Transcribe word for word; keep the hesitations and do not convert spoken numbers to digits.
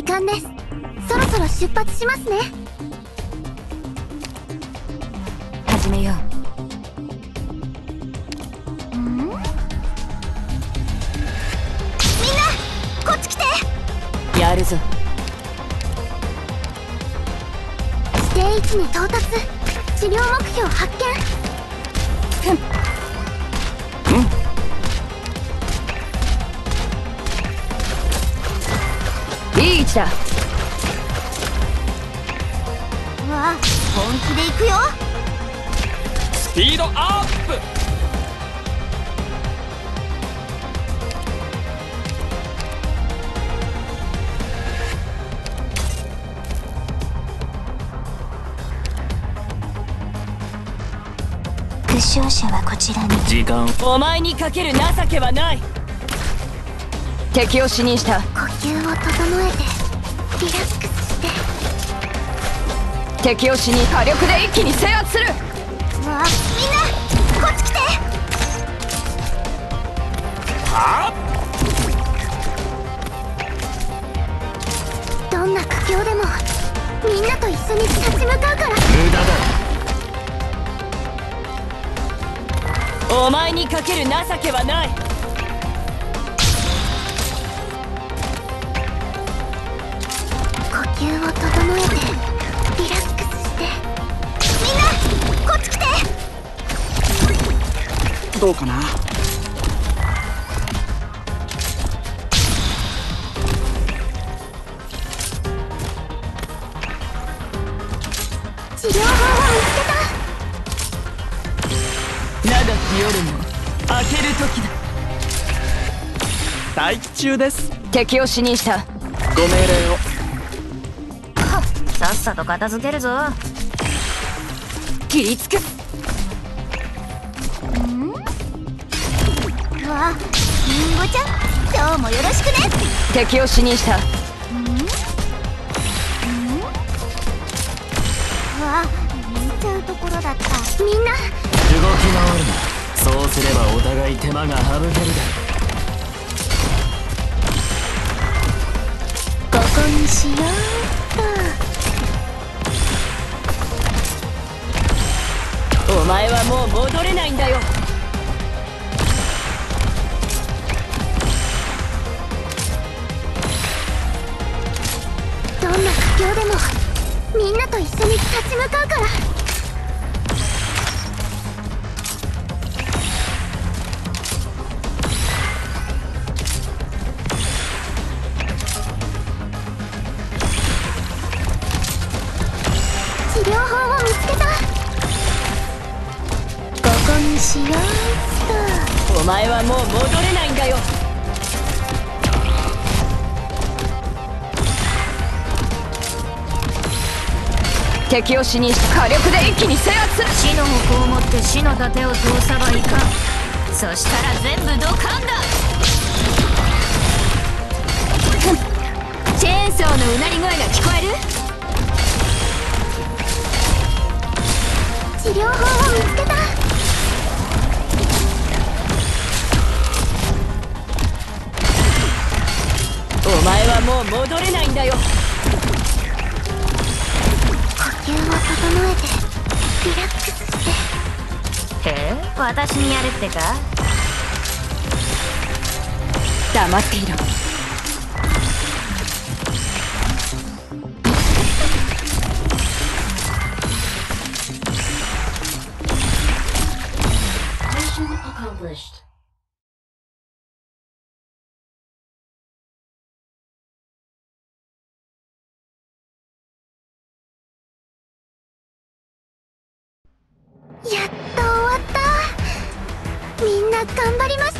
間です。そろそろ出発しますね。 始めよう。ん？みんなこっち来て。 やるぞ。 指定位置に到達。治療目標発見。 ふん。うん。いい位置だ。 うわ、本気で行くよ。 スピードアップ。 負傷者はこちらに。 時間。 お前にかける情けはない。敵を死認した。 呼吸を整えてリラックスして。 敵を死に火力で一気に制圧する。 うわ、みんなこっち来て。 はどんな苦境でもみんなと一緒に立ち向かうから。 無駄だ。 お前にかける情けはない。 呼吸を整えてリラックスして。みんなこっち来て。 どうかな。 治療法を見つけた。 長き夜も明ける時だ。 待機中です。 敵を死認した。 ご命令を。 さっさと片付けるぞ。 切りつく。 ん？うわ、リンゴちゃん、今日もよろしくね。 敵を死認した。 ん？ん？うわ、見ちゃうところだった。みんな動き回るな。そうすればお互い手間が省けるだろう。 ここにしようっお前はもう戻れないんだよ。 と。どんな苦境でもみんなと一緒に立ち向かうから。治療法を見つけた。ここにしようっお前はもう戻れないんだよ。敵を死認し火力で一気に制圧する。 死の矛を持って死の盾を通さばいかん。そしたら全部ドカンだ。チェーンソーのうなり声が聞こえる。 と。治療法を見つけた。 お前はもう戻れないんだよ。 呼吸を整えてリラックスして。 へえ、私にやるってか。 黙っていろ。 やっと終わった。みんな頑張りました。